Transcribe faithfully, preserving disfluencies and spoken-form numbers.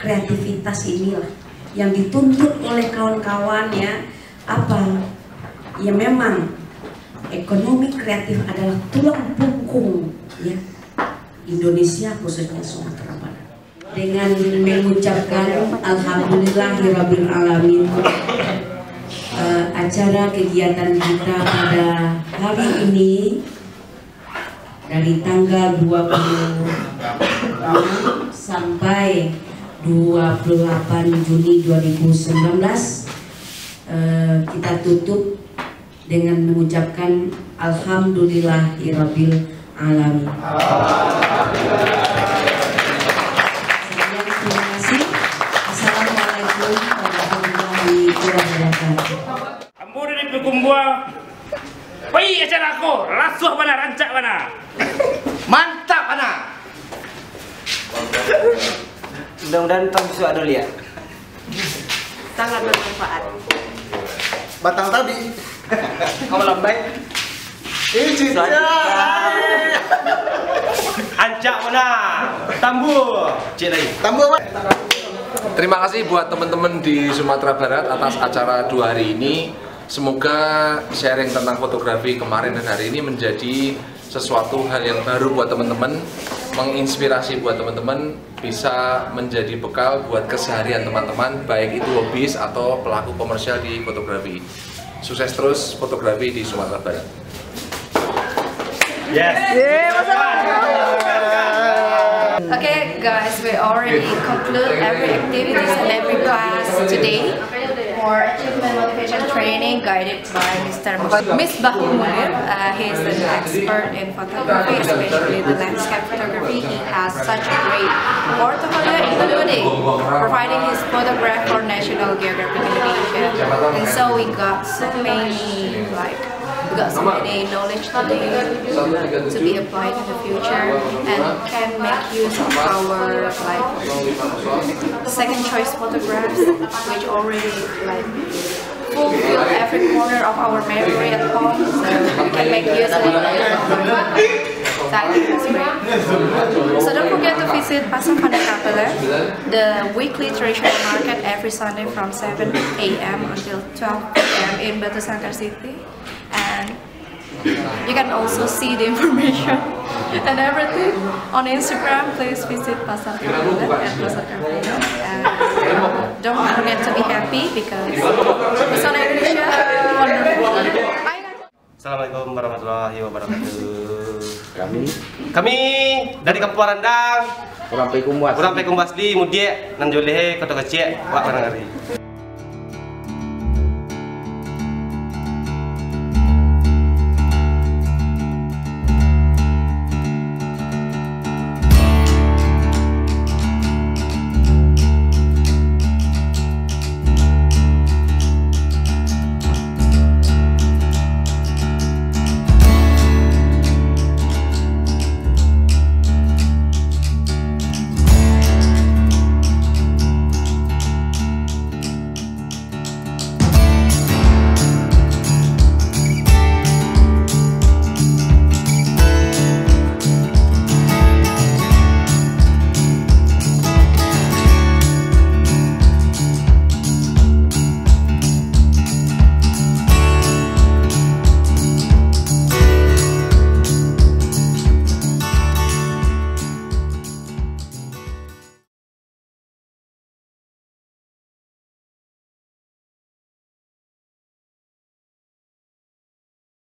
kreativitas inilah yang dituntut oleh kawan-kawan ya. Apa? Ya memang ekonomi kreatif adalah tulang punggung ya Indonesia, khususnya Sumatera Barat. Dengan mengucapkan alhamdulillahirabbil alamin, uh, acara kegiatan kita pada hari ini dari tanggal dua puluh enam sampai dua puluh delapan Juni dua ribu sembilan belas uh, kita tutup dengan mengucapkan alhamdulillahirabbil alamin. Terima kasih. Assalamualaikum warahmatullahi wabarakatuh. Ambo dari Kumbua. Pai acara aku, lasuh mana, rancak mana. Mantap mana. Mudah-mudahan Tom bisa ada lihat. Sangat bermanfaat. Batang tadi. Kamu lambai. Ini cinta. Ancak mana? Tambu. Cik lagi. Tambu apa? Terima kasih buat teman-teman di Sumatera Barat atas acara dua hari ini. Semoga sharing tentang fotografi kemarin dan hari ini menjadi sesuatu hal yang baru buat teman-teman, menginspirasi buat teman-teman, bisa menjadi bekal buat keseharian teman-teman, baik itu hobis atau pelaku komersial di fotografi. Sukses terus fotografi di Sumatera Barat. Yes. Okay guys, we already conclude every activities and every class today for achievement motivation training guided by Mister Misbahul Munir. Uh, he is an expert in photography, especially the landscape photography. He has such a great portfolio, including providing his photograph for National Geographic Indonesia. And so we got so many like we got so many knowledge today to be applied in the future and can make use of our like second choice photographs, which already like fulfill every corner of our memory at home, so we can make use of it later. So I think that's great. So don't forget to visit Pasar Pandakapele, the weekly traditional market every Sunday from seven A M until twelve P M in Batu Sangkar City. And you can also see the information and everything on Instagram. Please visit Pasar Karpele at Pasar Karpele. And don't forget to be happy because Pesona Indonesia wonderful. Assalamualaikum warahmatullahi wabarakatuh. Kami Kami dari Kampung Randang, kurang pekumbas. kurang pekumbas di Mudia, Nanjolehe, Kota Kecil, Wak Barangari.